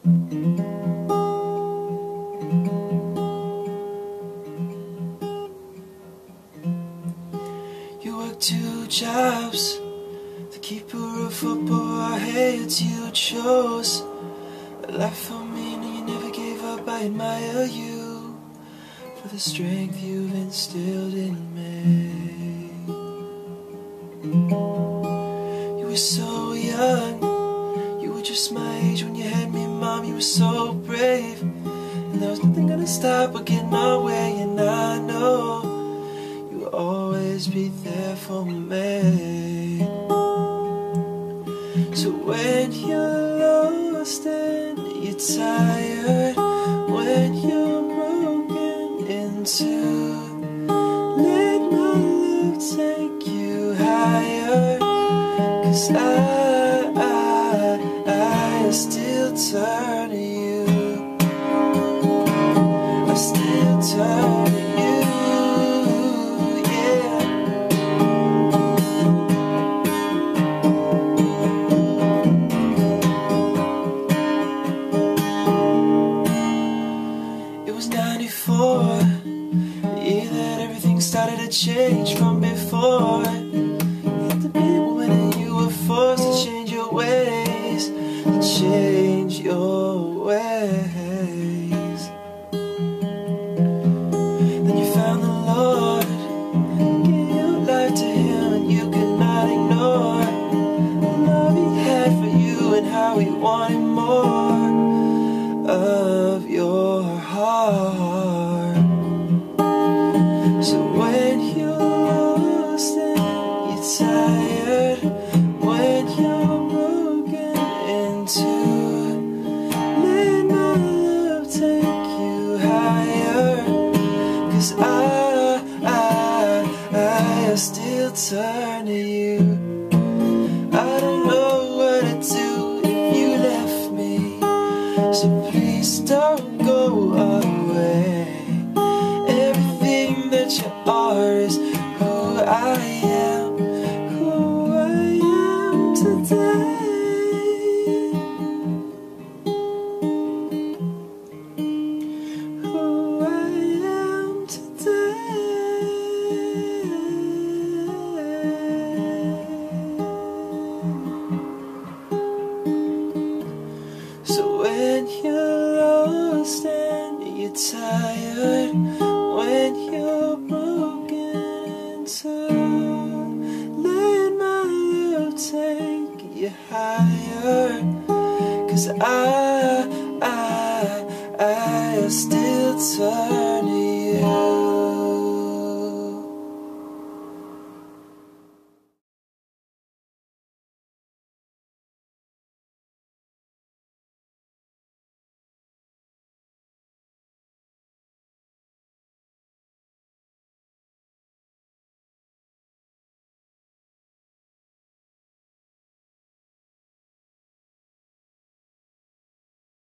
You work 2 jobs to keep a roof over our heads. You chose a life for me, and you never gave up. I admire you for the strength you've instilled in me. You were so young, you were just my age when you had me, Mom. You were so brave, and there was nothing gonna stop or get in our way. And I know you'll always be there for me. So when you're lost and you're tired, when you're broken in two, let my love take you higher. 'Cause I still turn to you. I still turn to you, yeah. It was 94, the year that everything started to change from before. You had to be a woman and you were forced to change your ways, to change your ways. Then you found the Lord, gave your life to Him, and you could not ignore the love He had for you and how He wanted more of your heart. So when you're lost and you're tired, when you're broken in two, let my love take you higher. 'Cause I still turn to you. I don't know what to do if you left me, so please don't go away. Everything that you are is who I am, who I am today. Who I am today. So when you're lost and you're tired, when you're broken too, let my love take you higher. 'Cause I still turn to you.